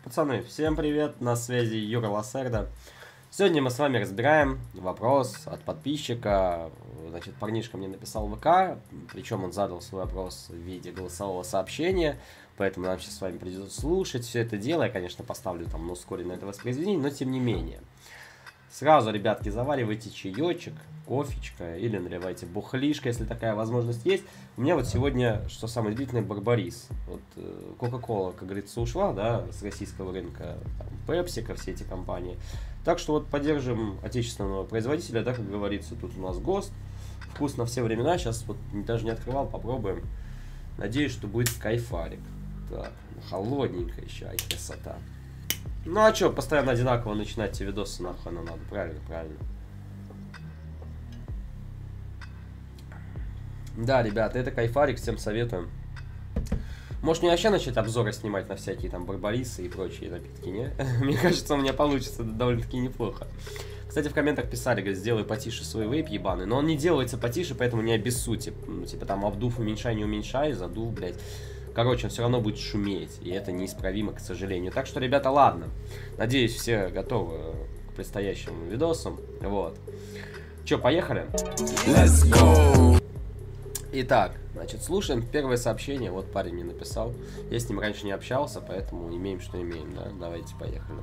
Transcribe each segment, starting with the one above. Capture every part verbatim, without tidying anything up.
Пацаны, всем привет, на связи Юра Лассерда. Сегодня мы с вами разбираем вопрос от подписчика. Значит, парнишка мне написал в ВК, причем он задал свой вопрос в виде голосового сообщения, поэтому нам сейчас с вами придется слушать все это дело. Я, конечно, поставлю там на ускоренное это воспроизведение, но тем не менее. Сразу, ребятки, заваривайте чаечек, кофечка или наливайте бухлишко, если такая возможность есть. У меня вот сегодня, что самое удивительное, Барбарис. Вот Кока-Кола, как говорится, ушла, да, с российского рынка, Пепсика, все эти компании. Так что вот поддержим отечественного производителя, да, как говорится, тут у нас ГОСТ. Вкус на все времена, сейчас вот даже не открывал, попробуем. Надеюсь, что будет кайфарик. Так, холодненько еще, ай, красота. Ну а что, постоянно одинаково начинать эти видосы, нахуй оно надо, правильно, правильно. Да, ребята, это кайфарик, всем советуем. Может мне вообще начать обзоры снимать на всякие там барбарисы и прочие напитки, не? Мне кажется, у меня получится довольно-таки неплохо. Кстати, в комментах писали, говорят, сделай потише свой вейп ебаный, но он не делается потише, поэтому не обессудьте. Ну, типа там обдув уменьшай, не уменьшай, задув, блядь. Короче, он все равно будет шуметь, и это неисправимо, к сожалению. Так что, ребята, ладно. Надеюсь, все готовы к предстоящим видосам. Вот. Че, поехали? Let's go! Итак, значит, слушаем первое сообщение. Вот парень мне написал. Я с ним раньше не общался, поэтому имеем, что имеем, да? Давайте, поехали.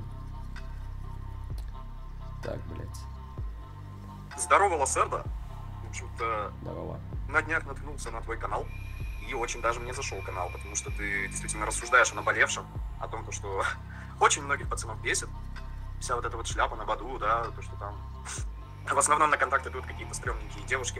Так, блядь. Здорово, Лассерда. В общем-то, здорово. На днях наткнулся на твой канал. И очень даже мне зашел канал, потому что ты действительно рассуждаешь о наболевшем, о том, что очень многих пацанов бесит. Вся вот эта вот шляпа на Баду, да, то, что там в основном на контакт идут какие-то стрёмненькие девушки.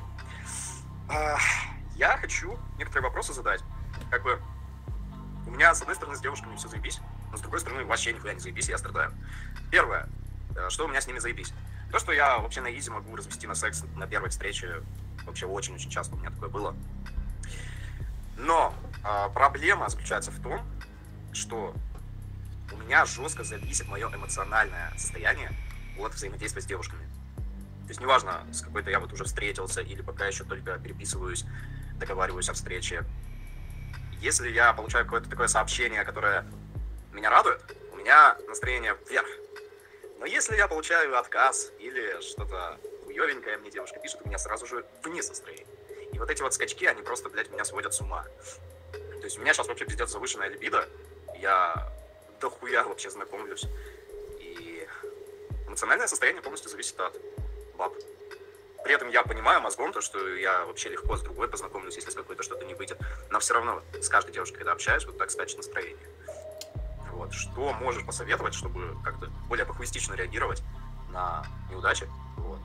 Я хочу некоторые вопросы задать. Как бы у меня, с одной стороны, с девушками все заебись, но с другой стороны, вообще нихуя не заебись, я страдаю. Первое, что у меня с ними заебись? То, что я вообще на изи могу развести на секс на первой встрече, вообще очень-очень часто у меня такое было. Но э, проблема заключается в том, что у меня жестко зависит мое эмоциональное состояние от взаимодействия с девушками. То есть неважно, с какой-то я вот уже встретился или пока еще только переписываюсь, договариваюсь о встрече. Если я получаю какое-то такое сообщение, которое меня радует, у меня настроение вверх. Но если я получаю отказ или что-то хуёвенькое мне девушка пишет, у меня сразу же вниз настроение. И вот эти вот скачки, они просто, блядь, меня сводят с ума. То есть у меня сейчас вообще пиздец завышенная либидо. Я дохуя вообще знакомлюсь. И эмоциональное состояние полностью зависит от баб. При этом я понимаю мозгом то, что я вообще легко с другой познакомлюсь, если с какой-то что-то не выйдет. Но все равно с каждой девушкой, когда общаюсь, вот так скачет настроение. Вот. Что можешь посоветовать, чтобы как-то более похуистично реагировать на неудачи? Вот.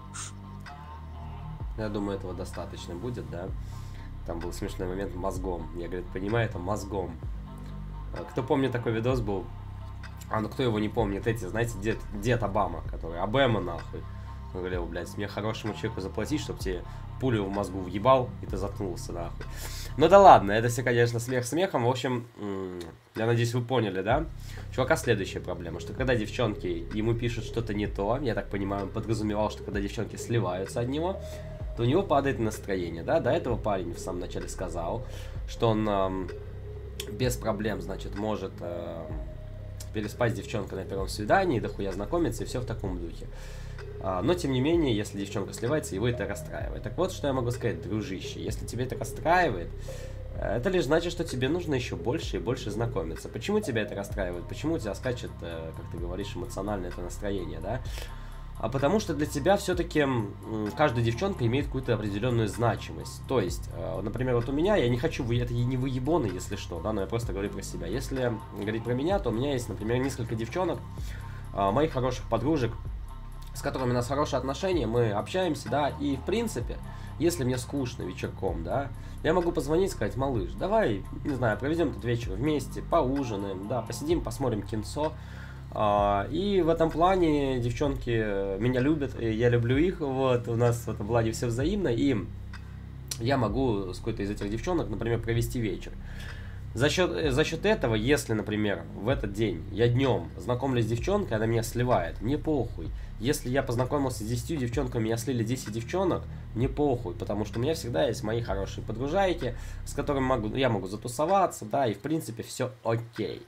Я думаю, этого достаточно будет, да. Там был смешной момент мозгом. Я, говорит, понимаю, это мозгом. Кто помнит, такой видос был? А, ну кто его не помнит? Эти, знаете, дед, дед Обама, который Обама, нахуй. Он говорил, блядь, мне хорошему человеку заплатить, чтобы тебе пулю в мозгу въебал, и ты заткнулся, нахуй. Ну да ладно, это все, конечно, смех смехом. В общем, я надеюсь, вы поняли, да? Чувака следующая проблема, что когда девчонки ему пишут что-то не то, я так понимаю, он подразумевал, что когда девчонки сливаются от него, то у него падает настроение, да? До этого парень в самом начале сказал, что он э, без проблем, значит, может э, переспать с девчонкой на первом свидании, дохуя знакомиться и все в таком духе. А, но, тем не менее, если девчонка сливается, его это расстраивает. Так вот, что я могу сказать, дружище, если тебе это расстраивает, это лишь значит, что тебе нужно еще больше и больше знакомиться. Почему тебя это расстраивает? Почему у тебя скачет, как ты говоришь, эмоциональное это настроение, да? А потому что для тебя все-таки каждая девчонка имеет какую-то определенную значимость. То есть, например, вот у меня, я не хочу, это не выебоны, если что, да, но я просто говорю про себя. Если говорить про меня, то у меня есть, например, несколько девчонок, моих хороших подружек, с которыми у нас хорошие отношения, мы общаемся, да, и в принципе, если мне скучно вечерком, да, я могу позвонить и сказать, малыш, давай, не знаю, проведем этот вечер вместе, поужинаем, да, посидим, посмотрим кинцо. И в этом плане девчонки меня любят, и я люблю их, вот, у нас в этом плане все взаимно, и я могу с какой-то из этих девчонок, например, провести вечер. За счет, за счет этого, если, например, в этот день я днем знакомлюсь с девчонкой, она меня сливает, мне похуй. Если я познакомился с десятью девчонками, меня слили десять девчонок, мне похуй, потому что у меня всегда есть мои хорошие подружайки, с которыми могу, я могу затусоваться, да, и в принципе все окей.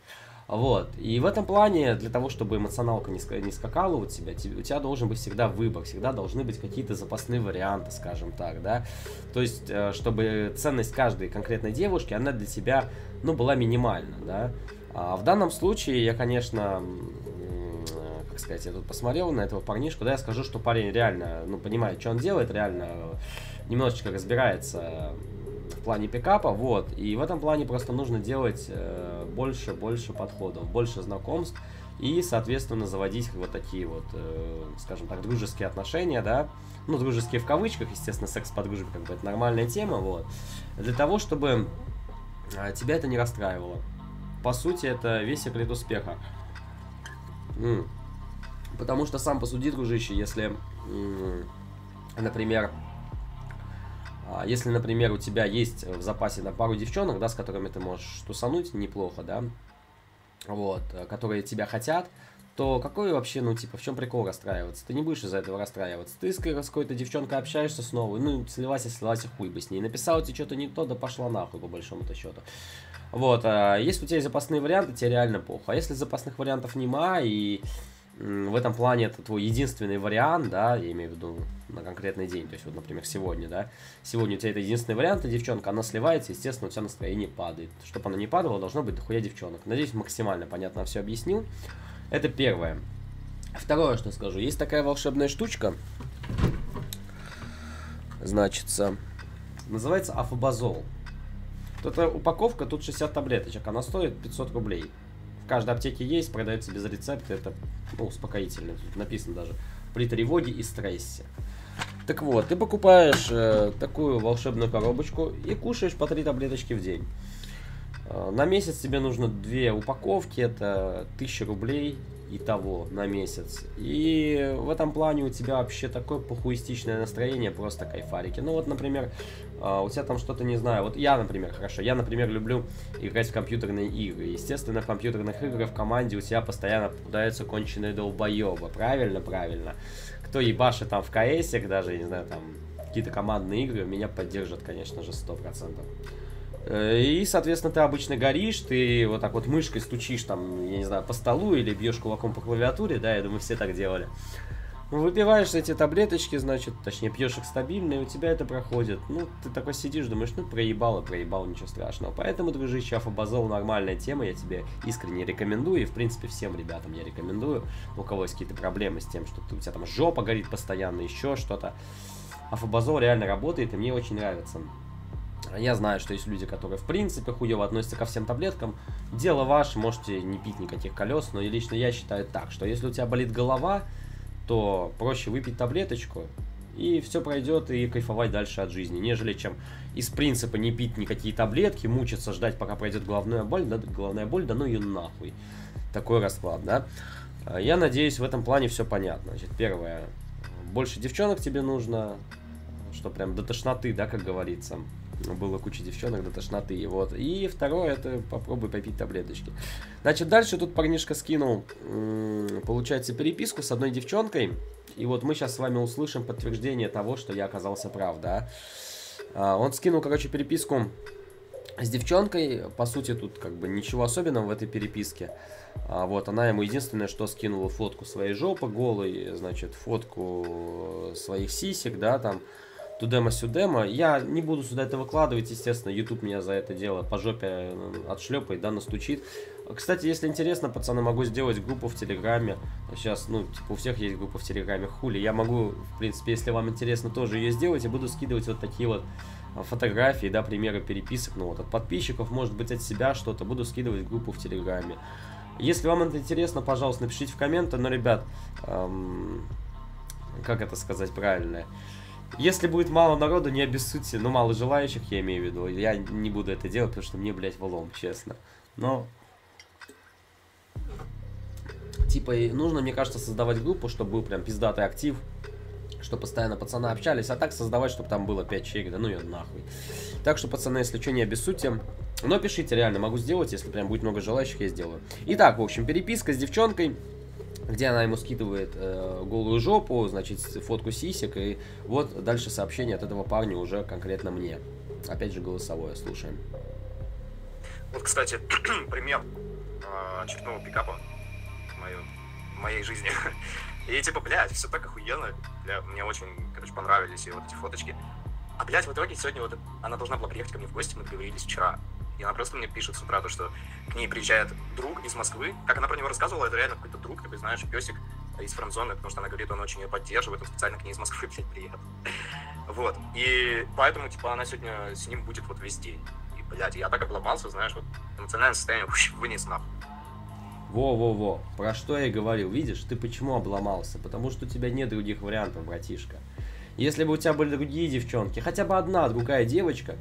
Вот. И в этом плане, для того, чтобы эмоционалка не, ска не скакала у тебя, у тебя должен быть всегда выбор, всегда должны быть какие-то запасные варианты, скажем так, да. То есть, чтобы ценность каждой конкретной девушки, она для тебя, ну, была минимальна, да. А в данном случае я, конечно, как сказать, я тут посмотрел на этого парнишку, да, я скажу, что парень реально, ну, понимает, что он делает, реально немножечко разбирается в плане пикапа, вот, и в этом плане просто нужно делать э, больше, больше подходов, больше знакомств и, соответственно, заводить вот такие вот, э, скажем так, дружеские отношения, да, ну, дружеские в кавычках, естественно, секс по дружбе, как бы, это нормальная тема, вот, для того, чтобы э, тебя это не расстраивало. По сути, это весь секрет успеха. М-м. Потому что сам посуди, дружище, если, м-м, например, Если, например, у тебя есть в запасе на пару девчонок, да, с которыми ты можешь тусануть неплохо, да, вот, которые тебя хотят, то какой вообще, ну, типа, в чем прикол расстраиваться? Ты не будешь из-за этого расстраиваться. Ты с какой-то девчонкой общаешься снова, ну, слилась и слилась, и хуй бы с ней. Написала тебе что-то не то, да пошла нахуй, по большому-то счету. Вот, а если у тебя есть запасные варианты, тебе реально плохо. А если запасных вариантов нема, и в этом плане это твой единственный вариант, да, я имею в виду на конкретный день, то есть вот, например, сегодня, да, сегодня у тебя это единственный вариант, и девчонка, она сливается, естественно, у тебя настроение падает. Чтобы она не падала, должно быть дохуя девчонок. Надеюсь, максимально понятно все объяснил. Это первое. Второе, что скажу, есть такая волшебная штучка, значится, называется афобазол. Вот эта упаковка, тут шестьдесят таблеточек, она стоит пятьсот рублей. В каждой аптеке есть, продается без рецепта, это, ну, успокоительно, тут написано даже при тревоге и стрессе. Так вот, ты покупаешь э, такую волшебную коробочку и кушаешь по три таблеточки в день. Э, на месяц тебе нужно две упаковки, это тысяча рублей, итого на месяц. И в этом плане у тебя вообще такое похуистичное настроение, просто кайфарики. Ну вот, например, у тебя там что-то, не знаю, вот я, например, хорошо, я, например, люблю играть в компьютерные игры. Естественно, в компьютерных играх в команде у тебя постоянно попадаются конченые долбоебы. Правильно, правильно. Кто ебашит там в КСик, даже, не знаю, там, какие-то командные игры, меня поддержат, конечно же, сто процентов. И, соответственно, ты обычно горишь, ты вот так вот мышкой стучишь там, я не знаю, по столу или бьешь кулаком по клавиатуре, да, я думаю, все так делали. Выпиваешь эти таблеточки, значит, точнее, пьешь их стабильно, и у тебя это проходит. Ну, ты такой сидишь, думаешь, ну, проебал и проебал, ничего страшного. Поэтому, дружище, афобазол нормальная тема, я тебе искренне рекомендую, и, в принципе, всем ребятам я рекомендую, у кого есть какие-то проблемы с тем, что ты, у тебя там жопа горит постоянно, еще что-то. Афобазол реально работает, и мне очень нравится. Я знаю, что есть люди, которые в принципе хуево относятся ко всем таблеткам. Дело ваше, можете не пить никаких колес, но лично я считаю так, что если у тебя болит голова, то проще выпить таблеточку, и все пройдет, и кайфовать дальше от жизни, нежели чем из принципа не пить никакие таблетки, мучиться, ждать, пока пройдет головная боль, да, головная боль, да ну ее нахуй. Такой расклад, да. Я надеюсь, в этом плане все понятно. Значит, первое, больше девчонок тебе нужно, что прям до тошноты, да, как говорится. Было куча девчонок до тошноты. Вот. И второе, это попробуй попить таблеточки. Значит, дальше тут парнишка скинул, получается, переписку с одной девчонкой. И вот мы сейчас с вами услышим подтверждение того, что я оказался прав, да. Он скинул, короче, переписку с девчонкой. По сути, тут как бы ничего особенного в этой переписке. Вот, она ему единственное, что скинула фотку своей жопы голой, значит, фотку своих сисек, да, там. Тудема-сюдема. Я не буду сюда это выкладывать, естественно, YouTube меня за это дело по жопе отшлепает, да, настучит. Кстати, если интересно, пацаны, могу сделать группу в Телеграме. Сейчас, ну, типа, у всех есть группа в Телеграме, хули. Я могу, в принципе, если вам интересно, тоже ее сделать, и буду скидывать вот такие вот фотографии, да, примеры переписок, ну, вот, от подписчиков, может быть, от себя что-то, буду скидывать в группу в Телеграме. Если вам это интересно, пожалуйста, напишите в комменты, но, ребят, эм, как это сказать правильно? Если будет мало народу, не обессудьте, ну, мало желающих, я имею в виду. Я не буду это делать, потому что мне, блядь, влом, честно. Но, типа, нужно, мне кажется, создавать группу, чтобы был прям пиздатый актив, чтобы постоянно пацаны общались, а так создавать, чтобы там было пять человек, да ну её нахуй. Так что, пацаны, если что, не обессудьте. Но пишите, реально, могу сделать, если прям будет много желающих, я сделаю. Итак, в общем, переписка с девчонкой, где она ему скидывает э, голую жопу, значит, фотку сисек, и вот дальше сообщение от этого парня уже конкретно мне. Опять же, голосовое, слушаем. Вот, кстати, пример э, очередного пикапа в, мою, в моей жизни. И типа, блядь, все так охуенно. Бля, мне очень, короче, понравились и вот эти фоточки. А, блядь, в итоге сегодня вот она должна была приехать ко мне в гости, мы договорились вчера. И она просто мне пишет с утра, то, что к ней приезжает друг из Москвы. Как она про него рассказывала, это реально какой-то друг, такой, знаешь, песик из френдзоны, потому что она говорит, он очень ее поддерживает, он специально к ней из Москвы, блядь, приехал. Вот. И поэтому, типа, она сегодня с ним будет вот весь день. И, блядь, я так обломался, знаешь, вот эмоциональное состояние вынес нахуй. Во-во-во, про что я и говорил, видишь, ты почему обломался? Потому что у тебя нет других вариантов, братишка. Если бы у тебя были другие девчонки, хотя бы одна другая девочка,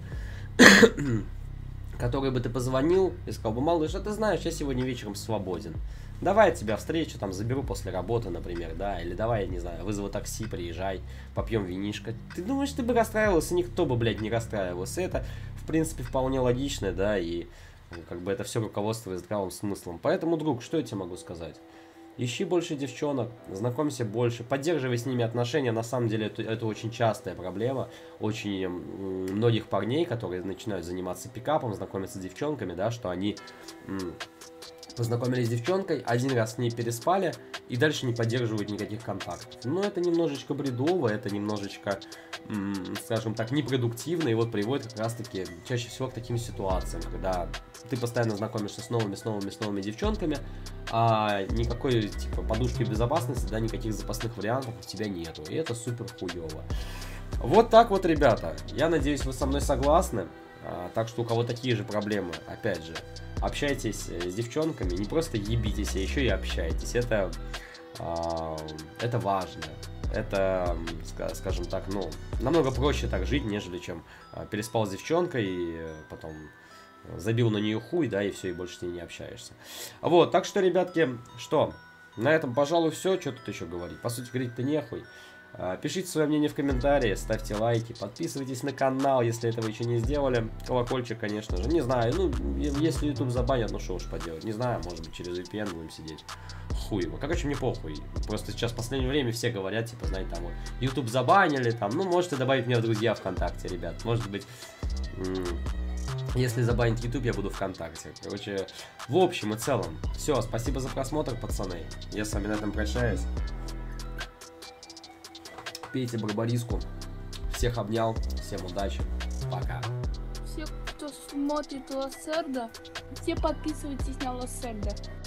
которой бы ты позвонил и сказал бы, малыш, а ты знаешь, я сегодня вечером свободен. Давай я тебя встречу, там, заберу после работы, например, да, или давай, я не знаю, вызову такси, приезжай, попьем винишко. Ты думаешь, ты бы расстраивался? Никто бы, блядь, не расстраивался. Это, в принципе, вполне логично, да, и как бы это все руководствуется здравым смыслом. Поэтому, друг, что я тебе могу сказать? Ищи больше девчонок, знакомься больше, поддерживай с ними отношения. На самом деле это, это очень частая проблема. Очень многих парней, которые начинают заниматься пикапом, знакомятся с девчонками, да, что они познакомились с девчонкой, один раз с ней переспали и дальше не поддерживают никаких контактов. Но это немножечко бредово, это немножечко, скажем так, непродуктивно, и вот приводит как раз-таки чаще всего к таким ситуациям, когда ты постоянно знакомишься с новыми, с новыми, с новыми девчонками, а никакой, типа, подушки безопасности, да, никаких запасных вариантов у тебя нету, и это супер хуёво. Вот так вот, ребята, я надеюсь, вы со мной согласны, а, так что у кого такие же проблемы, опять же, общайтесь с девчонками, не просто ебитесь, а еще и общайтесь, это, а, это важно. Это, скажем так, ну, намного проще так жить, нежели чем переспал с девчонкой и потом забил на нее хуй, да, и все, и больше с ней не общаешься. Вот, так что, ребятки, что, на этом, пожалуй, все. Что тут еще говорить? По сути, говорить-то нехуй. Пишите свое мнение в комментарии, ставьте лайки, подписывайтесь на канал, если этого еще не сделали. Колокольчик, конечно же. Не знаю, ну, если YouTube забанят, ну что уж поделать. Не знаю, может быть, через ви пи эн будем сидеть. Хуй его. Короче, мне похуй. Просто сейчас в последнее время все говорят, типа, знаете, там вот, YouTube забанили, там, ну, можете добавить меня в друзья ВКонтакте, ребят. Может быть, если забанит YouTube, я буду ВКонтакте. Короче, в общем и целом, все, спасибо за просмотр, пацаны. Я с вами на этом прощаюсь. Пейте барбариску. Всех обнял. Всем удачи. Пока. Все, кто смотрит Лассерда, все подписывайтесь на Лассерда.